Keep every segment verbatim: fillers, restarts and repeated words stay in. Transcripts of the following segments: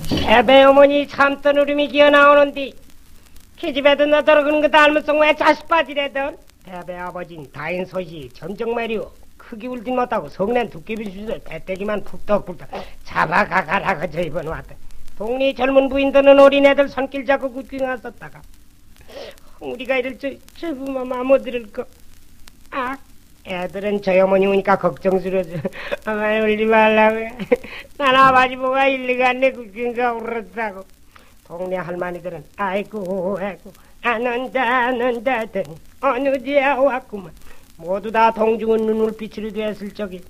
애배 어머니 참던 울음이 기어나오는디 계집애도 너더러 그런 거 닮았어. 왜 자식 빠지래던. 대배 아버진 다인 소시 점정 말이오. 크게 울진 못하고 성낸 두께비 주술 배때기만 푹떡푹떡 잡아가가라고 저 이번 왔다. 동네 젊은 부인들은 어린애들 손길 잡고 구경 왔었다가 우리가 이럴 저, 저 부모마 못 들을 거. 아, 애들은 저희 어머니 오니까 걱정스러워져. 아마 울지 말라고. 난 아버지 뭐가 일리갔네 구경가 울었다고. 동네 할머니들은 아이고 아이고 안 온다 안 온다더니 어느 데야 왔구만. 모두 다 동중은 눈물빛으로 되었을 적에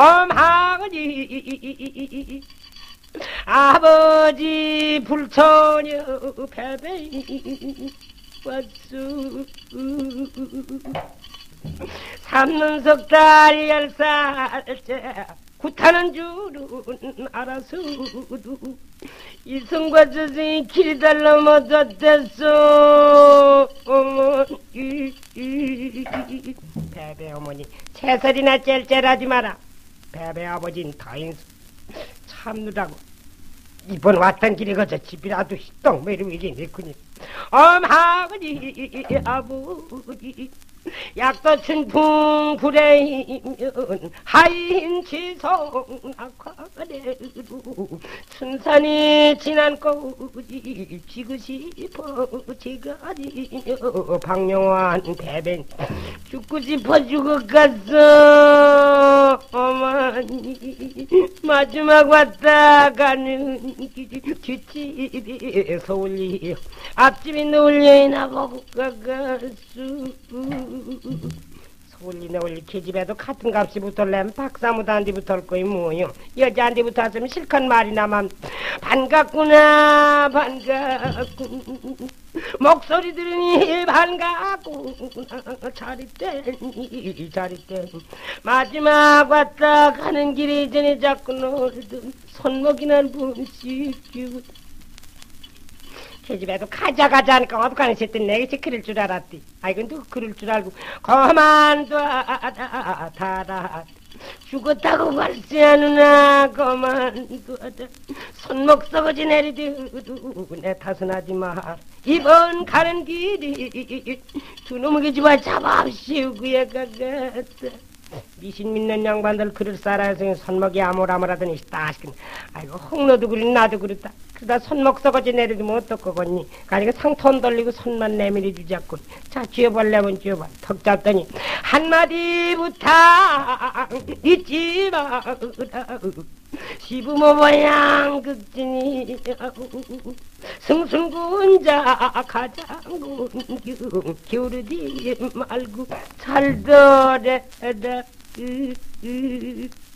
엄하거지 아버지 불처녀 패배 왔수 삼는 석달 열살째 굿하는 줄은 알아서도 이승과 저승이 길이 달러 못었댔어. 어머니 배배 어머니 채설이나 짤짤하지 마라. 배배 아버진 다인 참느라고 이번 왔던 길에 거저 집이라도 떡 매르이게 내꾸니 엄하거니 아버지 약도 춘풍 불에이면 하인치성 낙화래로 춘산이 지난 꼬지 지고 싶어 지가 아니여 박영환 배변 죽고 싶어 죽어갔어. 어머니 마지막 왔다 가는 뒷집이 서울리 앞집이 놀려이나 보고 가갔수. 서울리 너울리 계집애도 같은 값이 붙을래면 박사무도한테 붙을 거이 뭐요. 여자한테 붙었으면 실컷 말이 나만 반갑구나 반갑군 목소리 들으니 반갑구나 잘있대니 잘있대니 마지막 왔다 가는 길이 전에 자꾸 놀던 손목이나 분식이고 계집애도 가자 가자 하니까 어떡하는 새때 내게 그럴 줄 알았디. 아이고 누구 그럴 줄 알고 그만둬라 달아 죽었다고 발세하느나 그만둬라 손목 썩어지 내리듯 내 탓은 하지 마. 이번 가는 길이 두 놈의 집을 잡아씌우고야 가겠다. 미신 믿는 양반들 그럴 살아서 손목이 아무라무라더니 따시긴 아이고 홍너도 그리 나도 그렇다. 그러다 손목 썩어지 내려주면 어떡하겠니. 가니까 상톤 돌리고 손만 내밀어 주자꾸. 자 쥐어볼래면 쥐어봐. 턱 잡더니 한마디 부탁 잊지 마라. 시부모 모양 극진이 승승군자 가장군 기울이지 말고 잘 들어라.